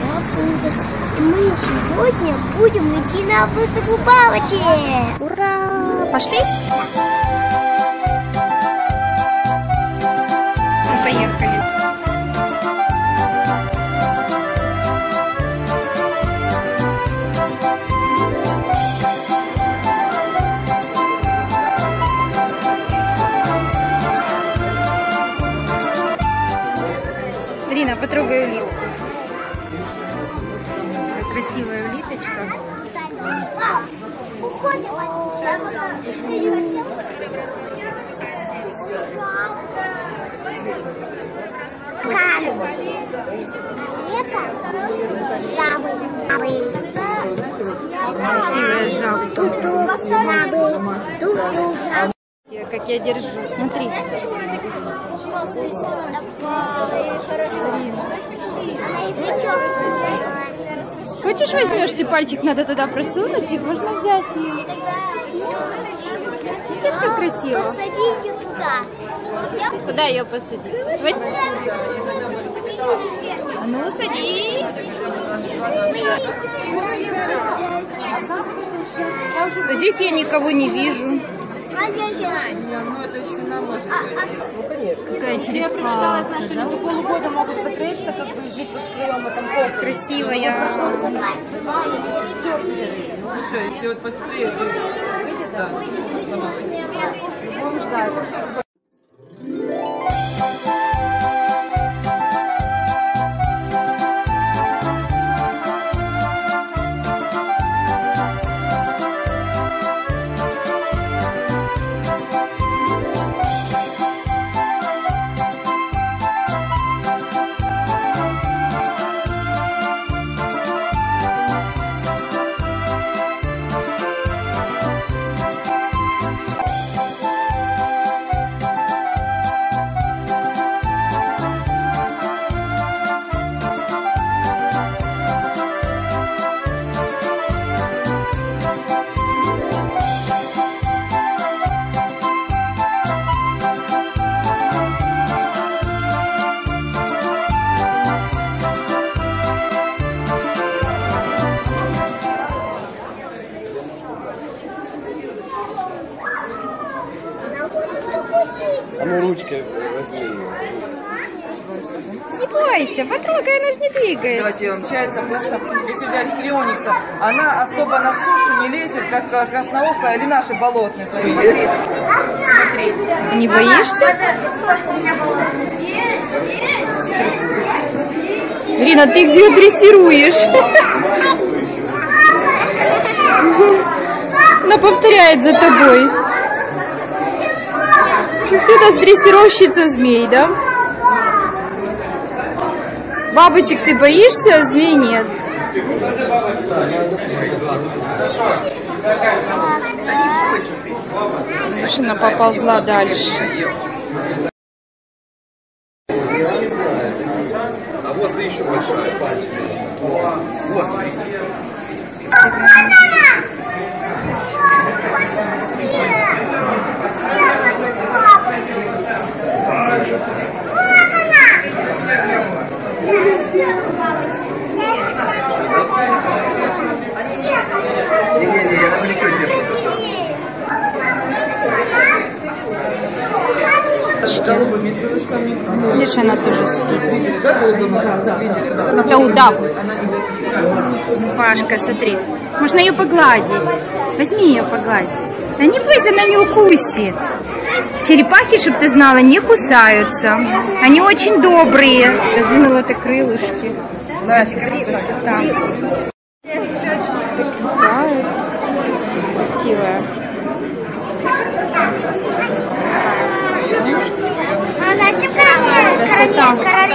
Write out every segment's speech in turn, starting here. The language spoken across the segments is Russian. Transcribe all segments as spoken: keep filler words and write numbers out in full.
Рапунцель. И мы сегодня будем идти на выставку бабочек. Ура! Пошли? Поехали. Рина, потрогай улитку. Красивая улиточка. Красивая жаба. Как я держу, смотри. Хочешь, возьмешь ты пальчик, надо туда просунуть, и можно взять ее. Видишь, как красиво? Посади ее туда. Куда ее посадить? Вот. А ну, садись. Здесь я никого не вижу. Какая черепаха, я прочитала, я знаю, что они до полугода могут закрыться, как бы жить в своем этом поле. Красивая. Ну что, если вот потеплее, то выйдет, да, сама выйдет. Будем ждать. А ну ручки возьми. Не бойся, потрогай, она же не двигается. Давайте я вам чается. Просто, если взять крионикса, она особо на сушу не лезет, как красноухая или наши болотные. Смотри. Смотри. Не боишься? Рина, ты где дрессируешь? Она повторяет за тобой. Ты у нас дрессировщица змей, да? Бабочек ты боишься, а змей нет. Машина поползла дальше. А возле еще большая пальчик. Вот, смотри. Не-не-не, я на плечо держу. Видишь, она тоже спит. Это удав. Пашка, смотри. Можно ее погладить. Возьми ее погладить. Да не бойся, она не укусит. Черепахи, чтобы ты знала, не кусаются. Они очень добрые. Раздвинула ты крылышки. Красота. Красивая. Красота.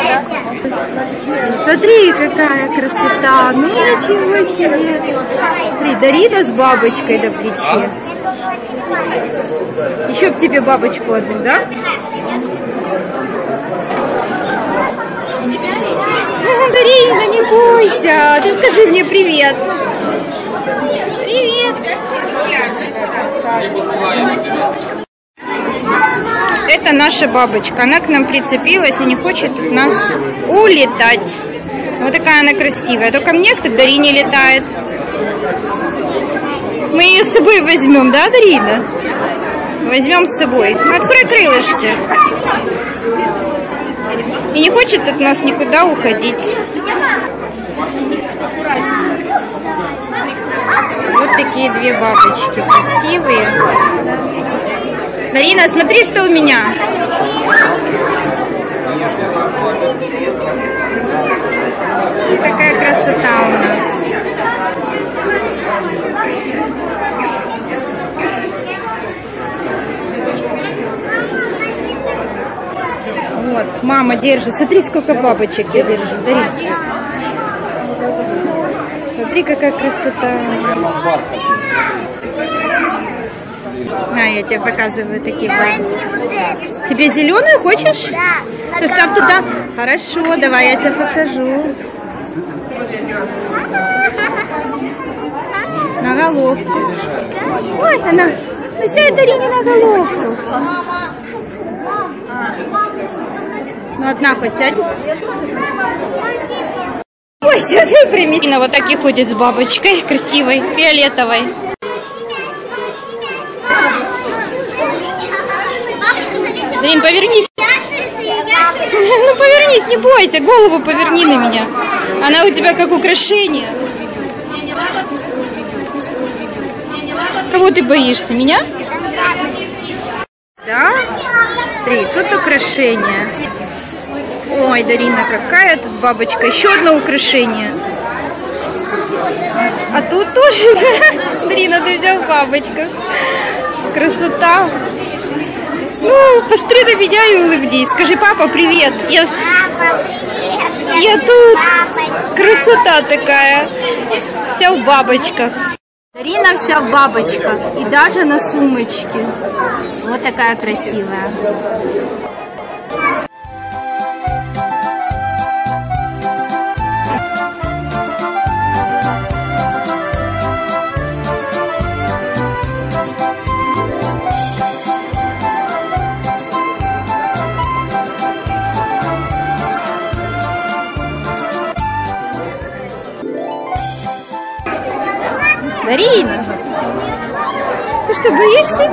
Смотри, какая красота. Ну ничего себе. Смотри, Дарина с бабочкой на плече. Еще б тебе бабочку одну, да? Дарина, не бойся. Ты скажи мне привет. Привет. Это наша бабочка. Она к нам прицепилась и не хочет от нас улетать. Вот такая она красивая. Только мне кто к Дарине летает. Мы ее с собой возьмем, да, Дарина? Возьмем с собой. Ну, открой крылышки. И не хочет от нас никуда уходить. Вот такие две бабочки красивые. Дарина, смотри, что у меня. Какая красота у нас. Вот, мама держит. Смотри, сколько бабочек я держу. Дарина. Смотри, какая красота. На, я тебе показываю такие бабочки. Тебе зеленую хочешь? Да. Ты ставь туда. Хорошо, давай я тебя посажу. На головку. Ой, она. Ну, сядь, Дарине, на головку. Ну, одна хоть сядь. Ой, сюда примерно вот так и ходит с бабочкой красивой, фиолетовой. Дарин, повернись. Ну, повернись, не бойся, голову поверни на меня. Она у тебя как украшение. Кого ты боишься? Меня? Да? Смотри, тут украшение. Ой, Дарина, какая тут бабочка. Еще одно украшение. А тут тоже. Дарина, ты взял бабочку. Красота. Ну, посмотри на меня и улыбнись. Скажи, папа, привет. Я, Папа, привет. я тут. Бабочка. Красота такая. Вся в бабочках. Дарина вся в бабочках. И даже на сумочке. Вот такая красивая. Дарина, ты что, боишься?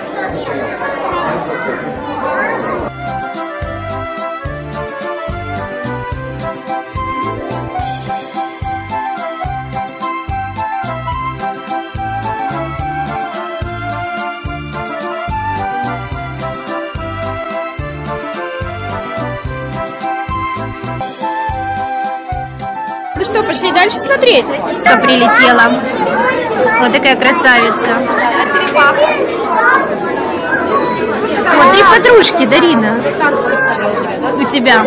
Ну что, пошли дальше смотреть, что прилетела. Вот такая красавица. Вот три подружки, Дарина. У тебя.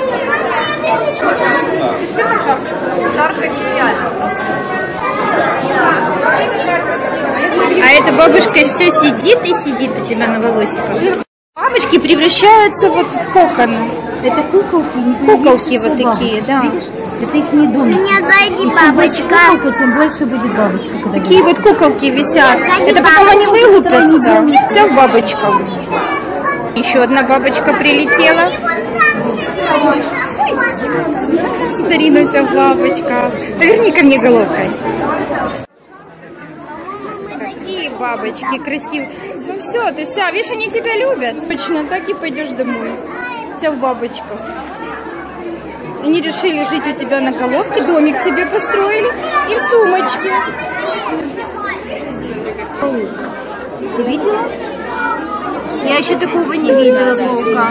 А эта бабушка все сидит и сидит у тебя на волосиках. Бабочки превращаются вот в коконы. Это куколки, не Куколки вот такие, да. Видишь? Это их не домик. Меня сзади И чем больше бабочка. куколка, тем больше будет бабочка. Когда Такие вот куколки висят. Это потом они вылупятся. Вся в бабочках. Еще одна бабочка прилетела. Дарина вся в бабочках. Поверни ко мне головкой. Какие бабочки красивые. Ну все, ты вся, видишь, они тебя любят. Точно, так и пойдешь домой. Вся в бабочках. Они решили жить у тебя на головке, домик себе построили и в сумочке. Ты видела? Я еще такого не видела, паука.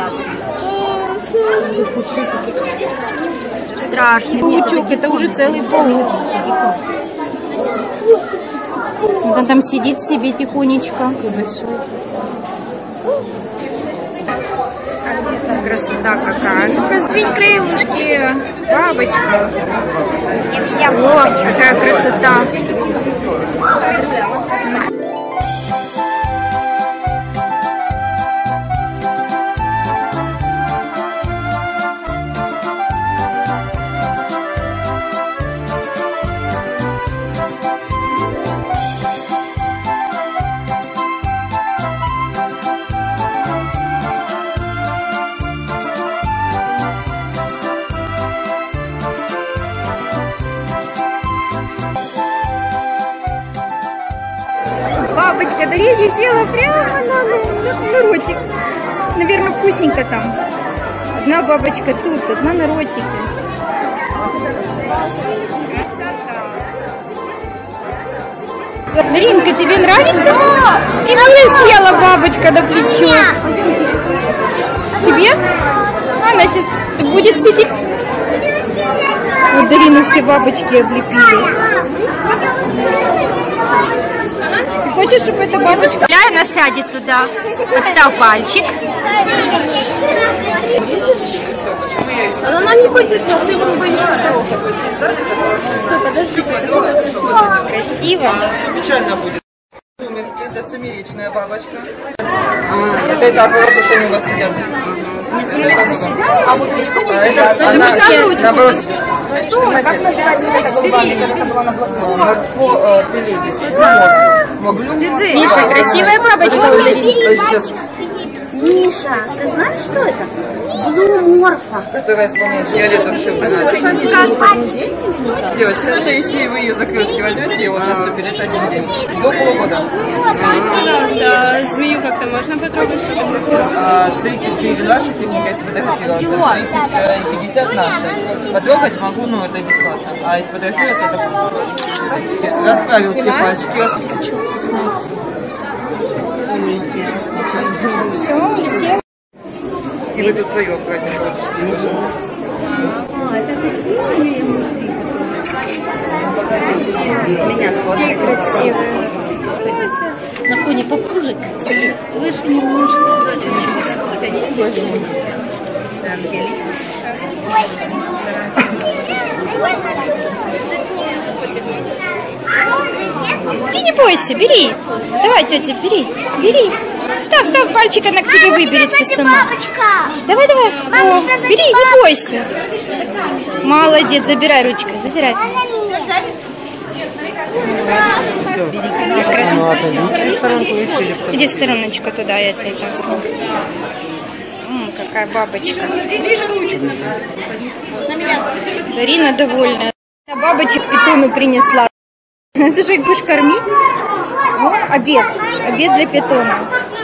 Страшный паучок, это уже целый паук. Вот он там сидит себе тихонечко. Красота какая. Раздвинь крылышки. Бабочка. О, какая красота. бабочка Дарья села прямо на, на, на, на ротик. Наверное, вкусненько там. Одна бабочка тут, одна на ротике. Даринка, тебе нравится? И мне села бабочка на плечо. Тебе? Она сейчас будет сидеть. Вот Дарину все бабочки облепили. Ты хочешь, чтобы эта бабочка... Она сядет туда. Подстав пальчик. Она не будет, а ты не боишься. Стой, подожди. Красиво. Печально будет. Сумерки, это сумеречная бабочка. Это и так хорошо, что они у вас сидят. А вот Это она, наоборот, как называется эта голубая, которая была на Марко Пелегис. Миша, красивая бабочка у Дарины. Миша, ты знаешь, что это? Блуморфа. Которая исполняет фиолетовую девочка, даже если вы ее за крылышки возьмете, и вот наступит один день. До полугода. Пожалуйста, змею как-то можно потрогать? тридцать гривен ваша техника, если фотографироваться, тридцать и пятьдесят наши. Потрогать могу, но это бесплатно. А если фотографироваться, это расправил все пальчики. Все, улетел. И вы тут свое аккуратнее шелочки. Меня Какие красивые. На фоне попружек. Выше немножко. Ты не бойся, бери. Давай, тетя, бери, бери. Ставь, ставь, пальчик, она к тебе выберется сама. Давай, давай. О, бери, не бойся. Молодец, забирай ручкой, забирай. Иди в стороночку туда, я тебя там сниму. М, какая бабочка. Дарина довольная. Бабочек питону принесла. Ты же их будешь кормить? О, обед. Обед для питона.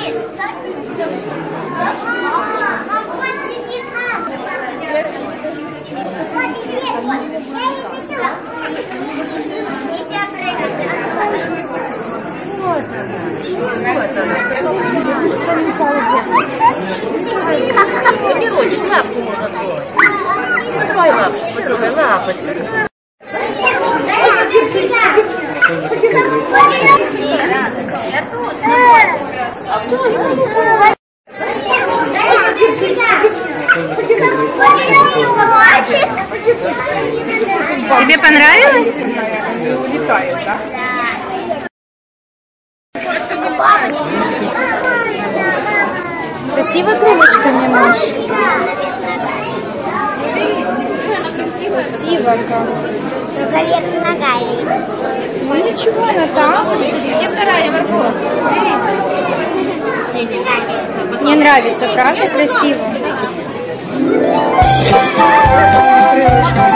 Лапку можно трогать. Давай лапочку, потрогай, лапочка. Тебе понравилось? Улетает, да? Красиво крылышками машешь. Красиво как. Проверь ногами. Ну ничего, она там. Где вторая морковь? Мне нравится, правда, красиво? Крылышки.